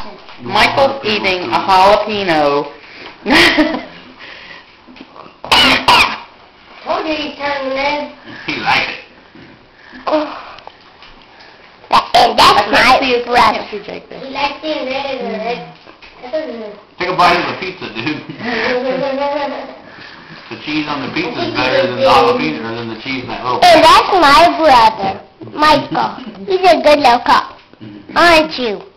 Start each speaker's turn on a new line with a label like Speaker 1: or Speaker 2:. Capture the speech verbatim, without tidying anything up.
Speaker 1: Michael's eating a jalapeno.
Speaker 2: Told you he's turning red.
Speaker 3: He likes it.
Speaker 4: And that's my brother.
Speaker 1: See Jake there.
Speaker 2: He likes being red as a red.
Speaker 3: Take a bite of the pizza, dude. The cheese on the pizza is better than the jalapeno, or than the cheese in that little.
Speaker 4: And that's my brother, Michael. He's a good little cop, aren't you?